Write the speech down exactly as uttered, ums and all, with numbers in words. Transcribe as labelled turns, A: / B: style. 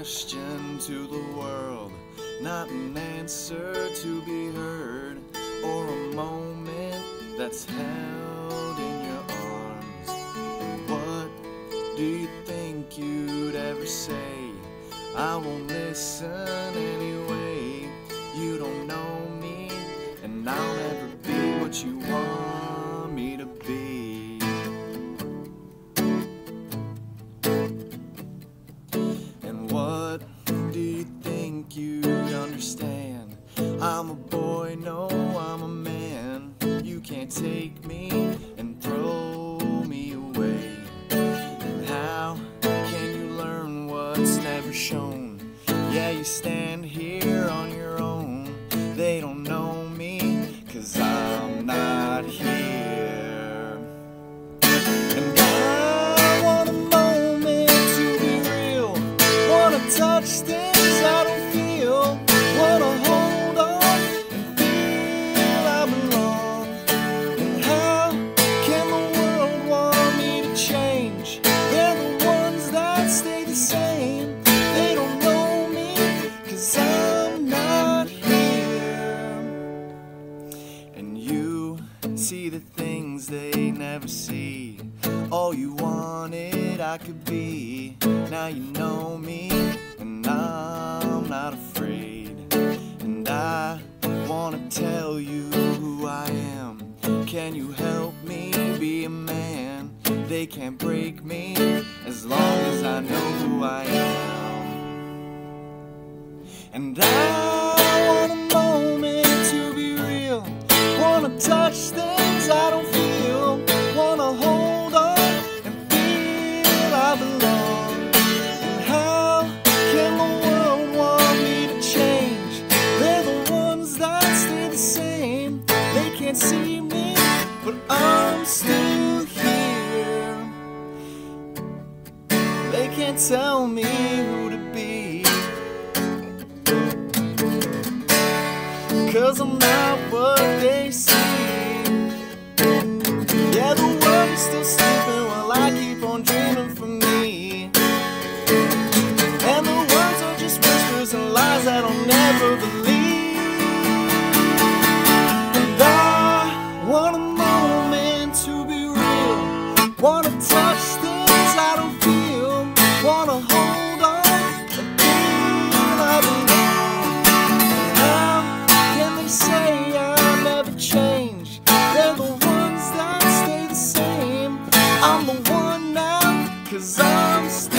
A: question to the world, not an answer to be heard, or a moment that's held in your arms. And what do you think you'd ever say? I won't listen anyway. You don't know me, and I'll never be what you want me to be. And what do you think you'd understand? I'm a boy, no, I'm a man. You can't take me and throw me away. And how can you learn what's never shown? Yeah, you stand here on your own. They don't know me, 'cause I'm not here. And I want a moment to be real, wanna touch things I don't feel, wanna hold on and feel I belong. And how can the world want me to change? They're the ones that stay the same. They don't know me, 'cause I'm not here. And you see the things they never see. All you wanted I could be. Now you know me, and I'm not afraid. And I wanna tell you who I am. Can you help me be a man? They can't break me as long as I know who I am. And I want a moment to be real, wanna touch things I don't feel, wanna hold on and feel I belong. And how can the world want me to change? They're the ones that stay the same. They can't see me, but I'm still here. They can't tell me who to be, 'cause I'm not what they see. Yeah, the world is still sleeping while I keep on dreaming for me. And the words are just whispers and lies that I'll never believe. And I want a moment to be real, wanna touch things I don't feel, wanna hold on and feel I belong. How can they say I'll never change? They're the ones that stay the same. I'm the one now, 'cause I'm still